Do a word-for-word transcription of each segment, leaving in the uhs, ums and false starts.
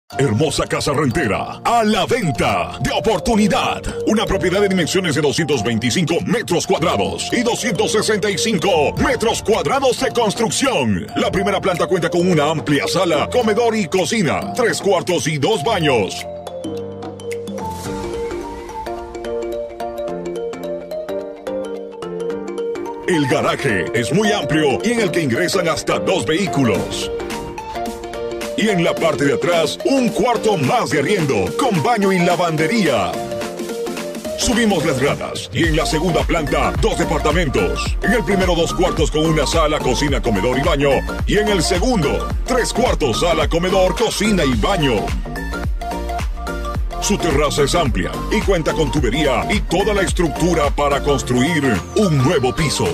Hermosa casa rentera, a la venta, de oportunidad. Una propiedad de dimensiones de doscientos veinticinco metros cuadrados y doscientos sesenta y cinco metros cuadrados de construcción. La primera planta cuenta con una amplia sala, comedor y cocina, tres cuartos y dos baños. El garaje es muy amplio y en el que ingresan hasta dos vehículos. Y en la parte de atrás, un cuarto más de arriendo, con baño y lavandería. Subimos las gradas y en la segunda planta, dos departamentos. En el primero, dos cuartos con una sala, cocina, comedor y baño. Y en el segundo, tres cuartos, sala, comedor, cocina y baño. Su terraza es amplia y cuenta con tubería y toda la estructura para construir un nuevo piso.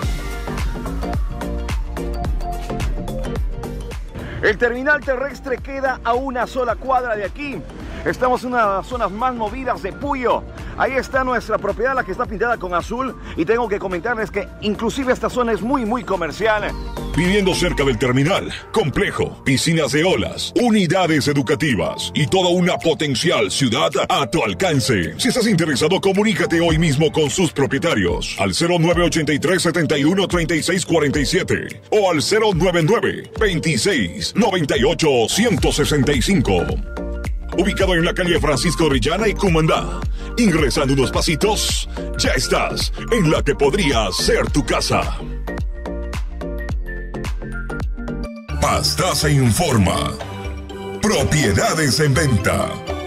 El terminal terrestre queda a una sola cuadra de aquí. Estamos en una de las zonas más movidas de Puyo. Ahí está nuestra propiedad, la que está pintada con azul. Y tengo que comentarles que inclusive esta zona es muy, muy comercial. Viviendo cerca del terminal, complejo, piscinas de olas, unidades educativas y toda una potencial ciudad a tu alcance. Si estás interesado, comunícate hoy mismo con sus propietarios al cero nueve ochenta y tres setenta y uno treinta y seis cuarenta y siete o al cero nueve nueve veintiséis noventa y ocho ciento sesenta y cinco. Ubicado en la calle Francisco Orellana y Cumandá. Ingresando unos pasitos, ya estás en la que podría ser tu casa. Pastaza informa. Propiedades en venta.